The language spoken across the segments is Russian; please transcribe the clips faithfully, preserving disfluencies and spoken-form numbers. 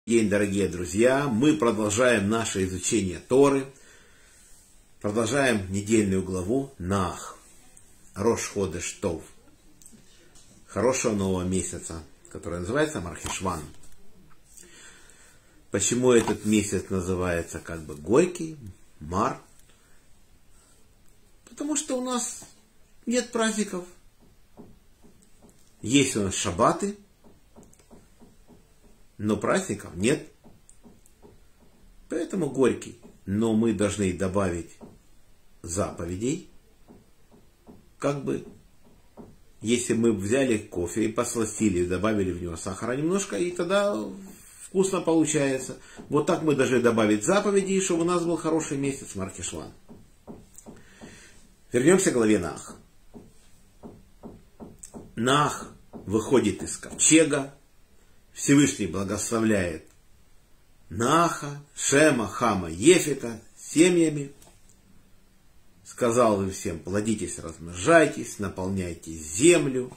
День, дорогие друзья, мы продолжаем наше изучение Торы, продолжаем недельную главу Наах, Рош Ходеш Тов, хорошего нового месяца, который называется Мархешван. Почему этот месяц называется как бы горький, Мар? Потому что у нас нет праздников. Есть у нас шаббаты, но праздников нет. Поэтому горький. Но мы должны добавить заповедей. Как бы, если мы взяли кофе и посластили, добавили в него сахара немножко, и тогда вкусно получается. Вот так мы должны добавить заповедей, чтобы у нас был хороший месяц Мархешван. Вернемся к главе Наах. Наах выходит из ковчега. Всевышний благословляет Нааха, Шема, Хама, Ефета семьями. Сказал им всем: плодитесь, размножайтесь, наполняйте землю.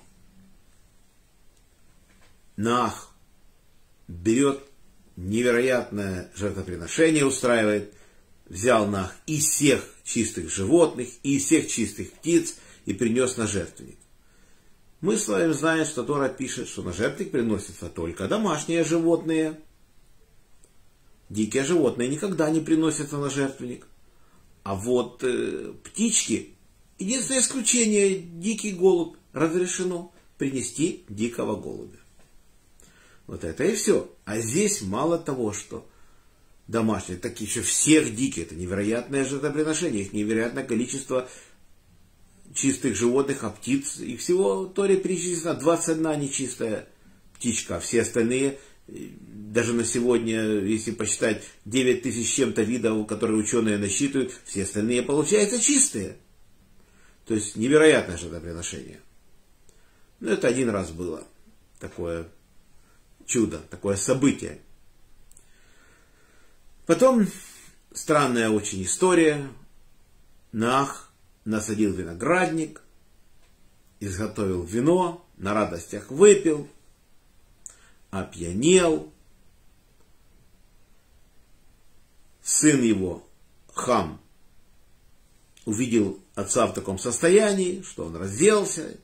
Наах берет невероятное жертвоприношение, устраивает. Взял Наах из всех чистых животных, и из всех чистых птиц и принес на жертвенник. Мы с вами знаем, что Тора пишет, что на жертвенник приносятся только домашние животные. Дикие животные никогда не приносятся на жертвенник. А вот э, птички, единственное исключение, дикий голубь, разрешено принести дикого голубя. Вот это и все. А здесь мало того, что домашние, так еще всех дикие. Это невероятное жертвоприношение, их невероятное количество чистых животных, а птиц. И всего в Торе перечислено двадцать одна нечистая птичка. А все остальные, даже на сегодня, если посчитать девять тысяч чем-то видов, которые ученые насчитывают, все остальные, получаются, чистые. То есть невероятное жертвоприношение. Но это один раз было такое чудо, такое событие. Потом странная очень история. Наах насадил виноградник, изготовил вино, на радостях выпил, опьянел. Сын его, Хам, увидел отца в таком состоянии, что он разделся,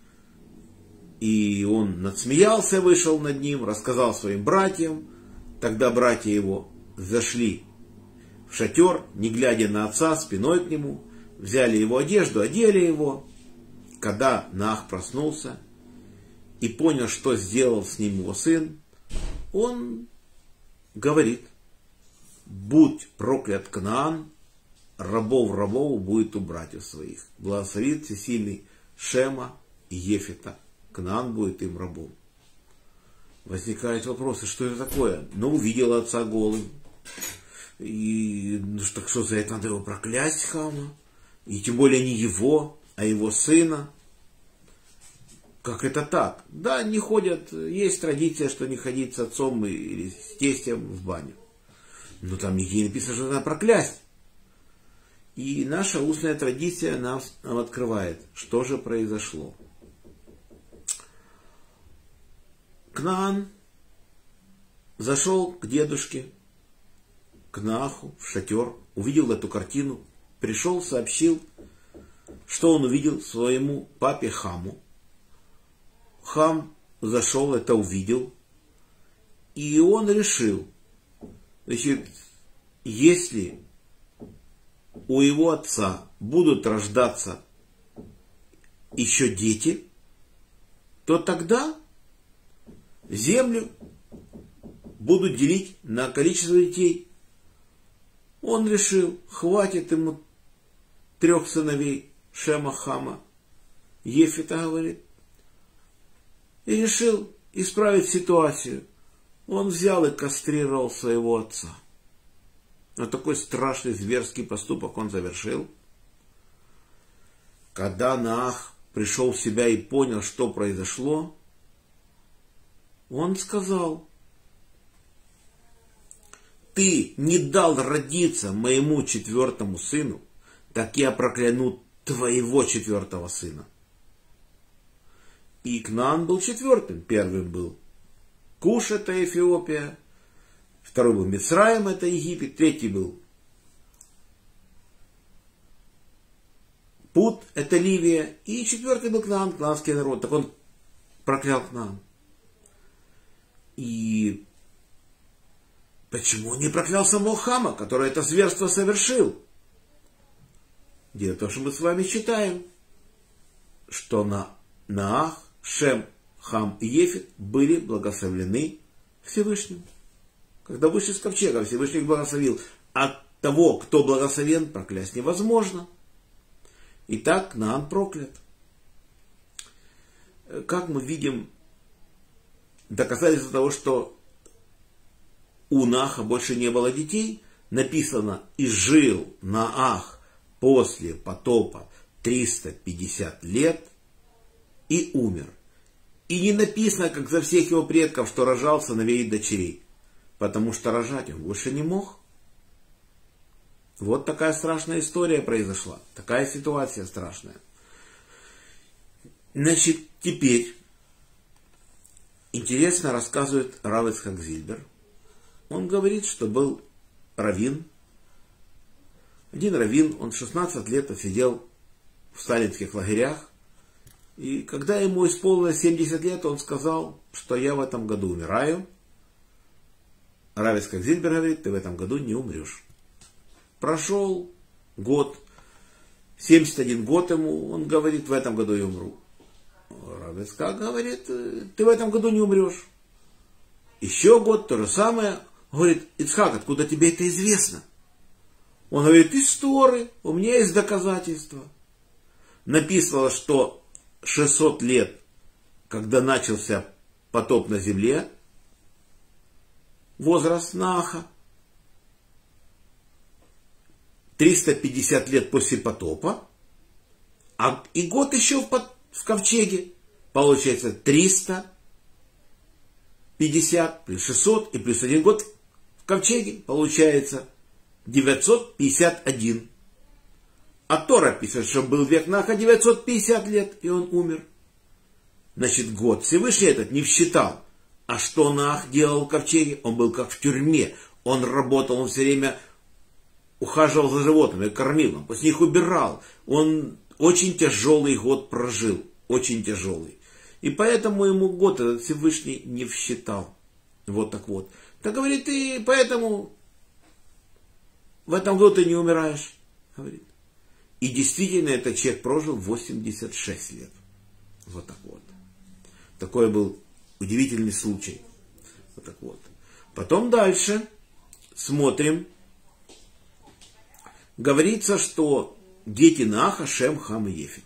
и он надсмеялся, вышел над ним, рассказал своим братьям. Тогда братья его зашли в шатер, не глядя на отца, спиной к нему, взяли его одежду, одели его. Когда Наах проснулся и понял, что сделал с ним его сын, он говорит: будь проклят Кнаан, рабов рабов будет у братьев своих. Благословит всесильный Шема и Ефета. Кнаан будет им рабом. Возникают вопросы, что это такое? Ну, увидел отца голым. И ну, так что за это надо его проклясть, Хама? И тем более не его, а его сына. Как это так? Да, не ходят. Есть традиция, что не ходить с отцом или с тестем в баню. Но там нигде не написано, что надо проклясть. И наша устная традиция нам, нам открывает, что же произошло. Кнаан зашел к дедушке, к Нааху, в шатер, увидел эту картину, пришел, сообщил, что он увидел своему папе Хаму. Хам зашел, это увидел, и он решил, значит, если у его отца будут рождаться еще дети, то тогда землю будут делить на количество детей. Он решил, хватит ему трех сыновей Шема, Хама, Ефета, говорит, и решил исправить ситуацию. Он взял и кастрировал своего отца. Но такой страшный зверский поступок он завершил. Когда Наах пришел в себя и понял, что произошло, он сказал: ты не дал родиться моему четвертому сыну, так я прокляну твоего четвертого сына. И Кнаан был четвертым. Первым был Куш, это Эфиопия. Второй был Мицраим, это Египет. Третий был Пут, это Ливия. И четвертый был Кнаан, кнаанский народ. Так он проклял Кнаан. И почему он не проклял самого Хама, который это зверство совершил? Дело в том, что мы с вами читаем, что на Наах, Шем, Хам и Ефет были благословлены Всевышним. Когда вышли из ковчега, Всевышний их благословил. От того, кто благословен, проклясть невозможно. Итак, Кнаан проклят. Как мы видим, доказательство того, что у Нааха больше не было детей, написано: «И жил Наах после потопа триста пятьдесят лет и умер». И не написано, как за всех его предков, что рожал сыновей и дочерей, потому что рожать он больше не мог. Вот такая страшная история произошла, такая ситуация страшная. Значит, теперь интересно рассказывает Рав Ицхак Зильбер. Он говорит, что был раввин. Один раввин, он шестнадцать лет сидел в сталинских лагерях. И когда ему исполнилось семьдесят лет, он сказал, что я в этом году умираю. Рав Ицхак Зильбер говорит: ты в этом году не умрешь. Прошел год, семьдесят один год ему, он говорит: в этом году я умру. Рав Ицхак говорит: ты в этом году не умрешь. Еще год, то же самое. Говорит: Ицхак, откуда тебе это известно? Он говорит: из Торы, у меня есть доказательства. Написано, что шестьсот лет, когда начался потоп на земле, возраст Нааха, триста пятьдесят лет после потопа, а и год еще в, под, в ковчеге, получается триста пятьдесят плюс шестьсот и плюс один год в ковчеге, получается девятьсот пятьдесят один. А Тора пишет, что был век Наха девятьсот пятьдесят лет, и он умер. Значит, год Всевышний этот не считал. А что Наах делал в ковчеге? Он был как в тюрьме. Он работал, он все время ухаживал за животными, кормил, он после них убирал. Он очень тяжелый год прожил, очень тяжелый. И поэтому ему год этот Всевышний не считал. Вот так вот. Так говорит, и поэтому в этом году ты не умираешь, говорит. И действительно, этот человек прожил восемьдесят шесть лет. Вот так вот. Такой был удивительный случай. Вот так вот. Потом дальше смотрим. Говорится, что дети Нааха, Шем, Хам и Ефет.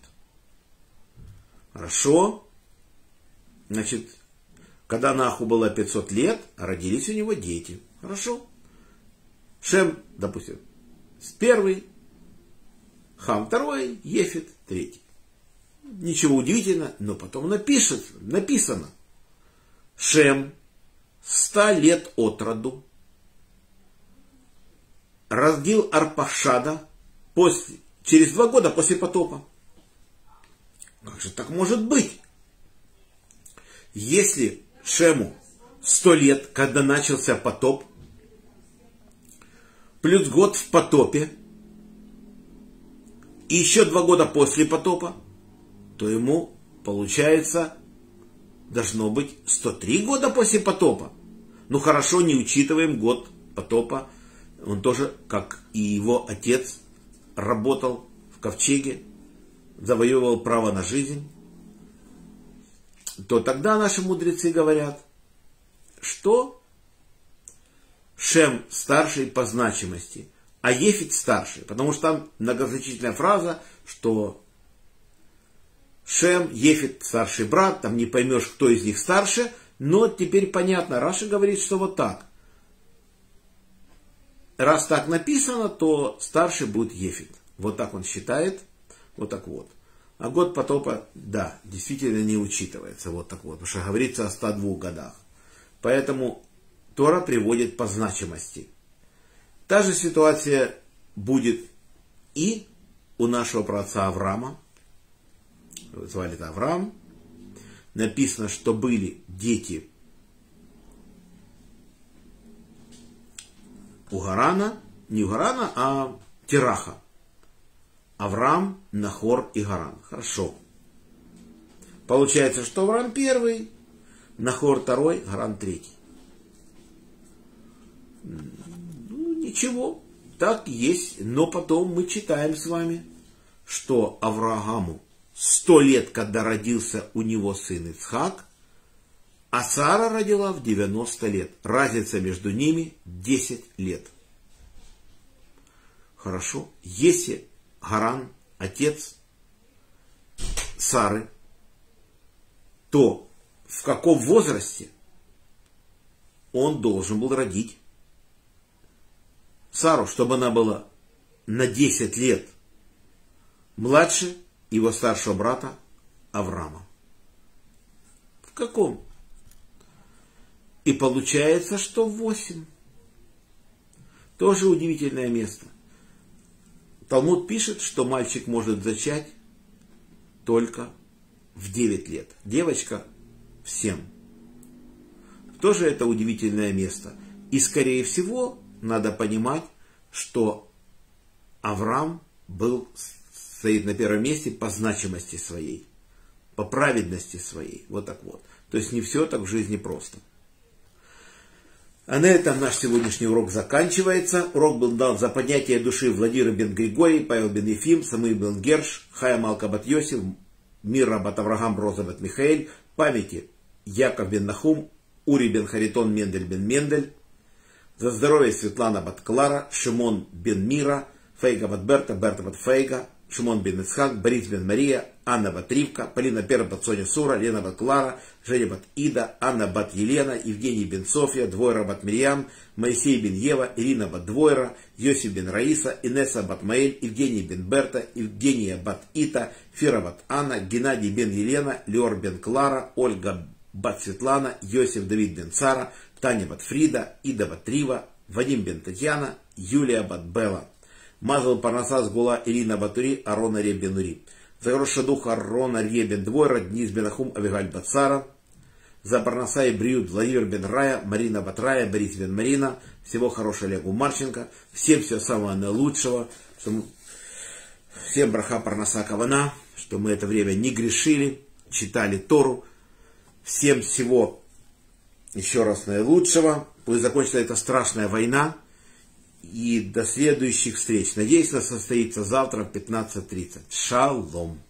Хорошо. Значит, когда Нааху было пятьсот лет, родились у него дети. Хорошо. Шем, допустим, с первый. Хам второй, Ефет третий. Ничего удивительного, но потом напишет, написано. Шем ста лет от роду родил Арпахшада после, через два года после потопа. Как же так может быть? Если Шему сто лет, когда начался потоп, плюс год в потопе, и еще два года после потопа, то ему, получается, должно быть сто три года после потопа. Ну хорошо, не учитываем год потопа. Он тоже, как и его отец, работал в ковчеге, завоевывал право на жизнь. То тогда наши мудрецы говорят, что Шем старший по значимости, а Ефет старший. Потому что там многозначительная фраза, что Шем, Ефет старший брат, там не поймешь, кто из них старше, но теперь понятно, Раши говорит, что вот так. Раз так написано, то старший будет Ефет. Вот так он считает, вот так вот. А год потопа, да, действительно не учитывается, вот так вот, потому что говорится о ста двух годах. Поэтому Тора приводит по значимости. Та же ситуация будет и у нашего праотца Авраама. Звали это Авраам. Написано, что были дети у Гарана, не у Гарана, а Тераха. Авраам, Нахор и Гаран. Хорошо. Получается, что Авраам первый, Нахор второй, Гаран третий. Ну, ничего, так есть. Но потом мы читаем с вами, что Аврааму сто лет, когда родился у него сын Ицхак, а Сара родила в девяносто лет. Разница между ними десять лет. Хорошо. Если Гаран отец Сары, то в каком возрасте он должен был родить Сару, чтобы она была на десять лет младше его старшего брата Авраама? В каком? И получается, что восемь. Тоже удивительное место. Талмуд пишет, что мальчик может зачать только в девять лет. Девочка в семь. Тоже это удивительное место. И скорее всего надо понимать, что Авраам был, стоит на первом месте по значимости своей, по праведности своей. Вот так вот. То есть не все так в жизни просто. А на этом наш сегодняшний урок заканчивается. Урок был дан за поднятие души Владимир бен Григорий, Павел бен Ефим, Самуил бен Герш, Хая Малка бат Йосиф, Мира бат Авраам, Роза бат Михаэль, памяти Яков бен Нахум, Ури бен Харитон, Мендель бен Мендель, за здоровье Светлана бат Клара, Шимон бен Мира, Фейга бат Берта, Берта бат Фейга, Шимон бен Ицхак, Борис бен Мария, Анна бат Ривка, Полина Пера бат Соня Сура, Лена бат Клара, Женя бат Ида, Анна бат Елена, Евгений бен Софья, Двойра бат Мирьям, Моисей бен Ева, Ирина бат Двойра, Йосиф бен Раиса, Инесса бат Маэль, Евгений бен Берта, Евгения бат Ита, Фира бат Анна, Геннадий бен Елена, Леор бен Клара, Ольга бат Светлана, Йосиф Давид бен Цара, Таня бат Фрида, Ида бат Рива, Вадим бен Татьяна, Юлия бат Белла. Мазал Парнасас Гула Ирина Батури, Арона Ребенури. За хороший дух Арона Ребен Двойра, Днис Бенахум, Авигаль Бацара. За Парнаса и Бриют Владимир бен Рая, Марина Батрая, Борис бен Марина. Всего хорошего Олегу Марченко. Всем всего самого наилучшего. Всем браха Парнаса Кавана, что мы это время не грешили, читали Тору. Всем всего еще раз наилучшего. Пусть закончится эта страшная война. И до следующих встреч. Надеюсь, она состоится завтра в пятнадцать тридцать. Шалом.